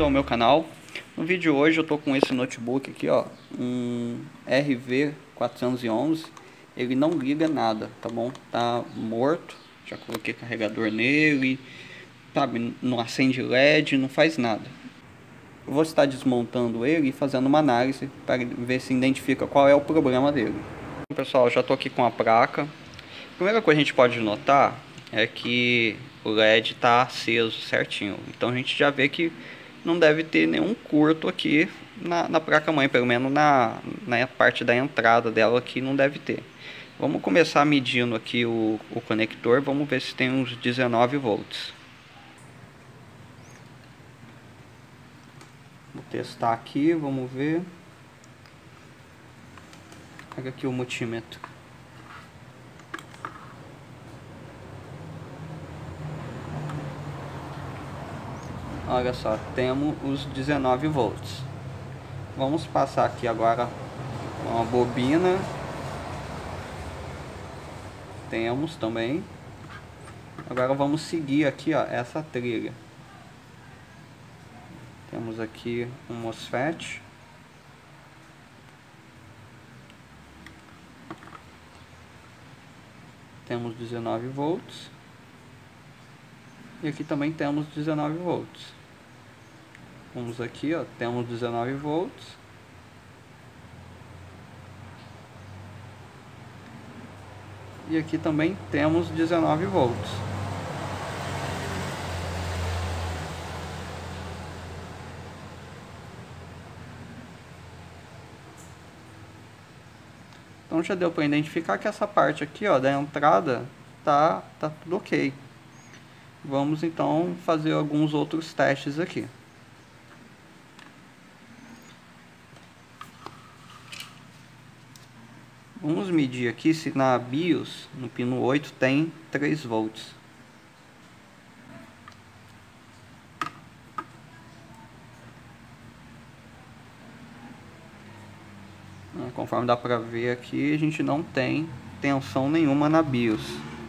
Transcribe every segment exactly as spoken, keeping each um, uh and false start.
bem-vindo ao meu canal. No vídeo de hoje eu tô com esse notebook aqui, ó, um R V quatrocentos e onze. Ele não liga nada, tá bom? Tá morto, já coloquei carregador nele, sabe, não acende L E D, não faz nada. Eu vou estar desmontando ele e fazendo uma análise para ver se identifica qual é o problema dele. Então, pessoal, já tô aqui com a placa. A primeira coisa que a gente pode notar é que o L E D está aceso certinho. Então a gente já vê que não deve ter nenhum curto aqui na, na placa-mãe, pelo menos na, na parte da entrada dela aqui não deve ter. Vamos começar medindo aqui o, o conector, vamos ver se tem uns dezenove volts. Vou testar aqui, vamos ver. Pega aqui o multímetro. Olha só, temos os dezenove volts. Vamos passar aqui agora uma bobina. Temos também. Agora vamos seguir aqui, ó, essa trilha. Temos aqui um MOSFET. Temos dezenove volts. E aqui também temos dezenove volts. Vamos aqui, ó, temos dezenove volts. E aqui também temos dezenove volts. Então já deu para identificar que essa parte aqui, ó, da entrada tá tá tudo ok. Vamos então fazer alguns outros testes aqui. Vamos medir aqui se na BIOS, no pino oito, tem três volts. Conforme dá para ver aqui, a gente não tem tensão nenhuma na BIOS.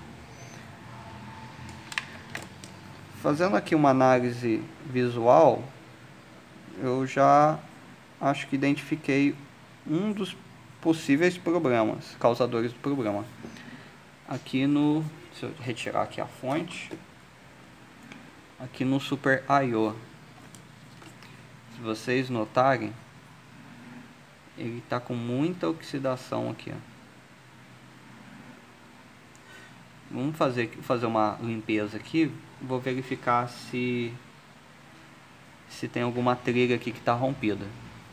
Fazendo aqui uma análise visual, eu já acho que identifiquei um dos possíveis problemas, causadores do problema. Aqui no, se eu retirar aqui a fonte, aqui no Super I O, se vocês notarem, ele está com muita oxidação aqui, ó. Vamos fazer, fazer uma limpeza aqui. Vou verificar se se tem alguma trilha aqui que está rompida.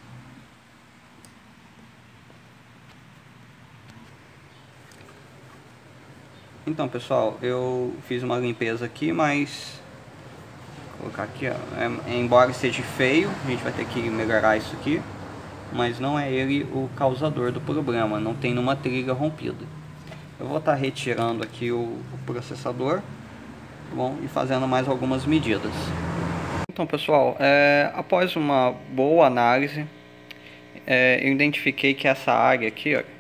Então, pessoal, eu fiz uma limpeza aqui, mas vou colocar aqui, ó, é, embora esteja feio, a gente vai ter que melhorar isso aqui, mas não é ele o causador do problema, não tem nenhuma trilha rompida. Eu vou estar retirando aqui o, o processador, tá bom? E fazendo mais algumas medidas. Então, pessoal, é, após uma boa análise, é, eu identifiquei que essa área aqui, ó,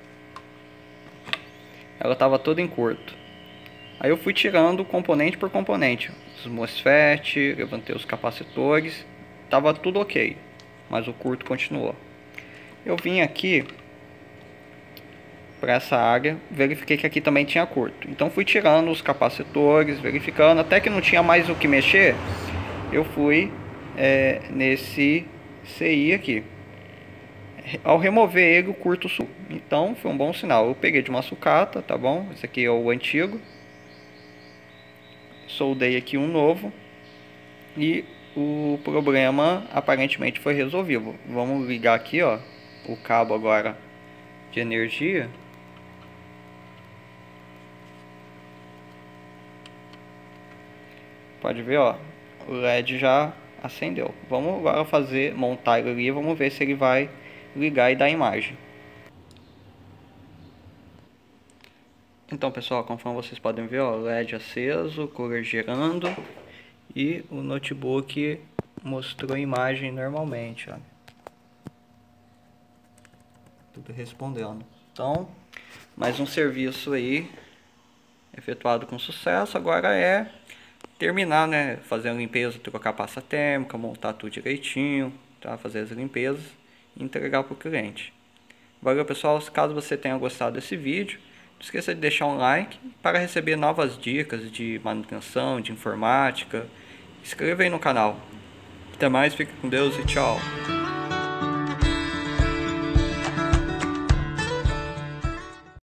ela estava toda em curto. Aí eu fui tirando componente por componente, os MOSFET, levantei os capacitores, estava tudo ok, mas o curto continuou. Eu vim aqui para essa área, verifiquei que aqui também tinha curto. Então fui tirando os capacitores, verificando, até que não tinha mais o que mexer, eu fui é, nesse C I aqui. Ao remover ele, o curto sumiu. Então foi um bom sinal. Eu peguei de uma sucata, tá bom? Esse aqui é o antigo. Soldei aqui um novo. E o problema aparentemente foi resolvido. Vamos ligar aqui, ó, o cabo agora de energia. Pode ver, ó, o L E D já acendeu. Vamos agora fazer, montar ele ali, vamos ver se ele vai ligar e dar imagem. Então, pessoal, conforme vocês podem ver, ó, o L E D aceso, cooler girando e o notebook mostrou a imagem normalmente, ó. Tudo respondendo. Então, mais um serviço aí efetuado com sucesso. Agora é terminar, né, fazer a limpeza, trocar a pasta térmica, montar tudo direitinho, tá? Fazer as limpezas e entregar para o cliente. Valeu, pessoal, caso você tenha gostado desse vídeo, não esqueça de deixar um like para receber novas dicas de manutenção, de informática. Inscreva aí no canal. Até mais, fique com Deus e tchau.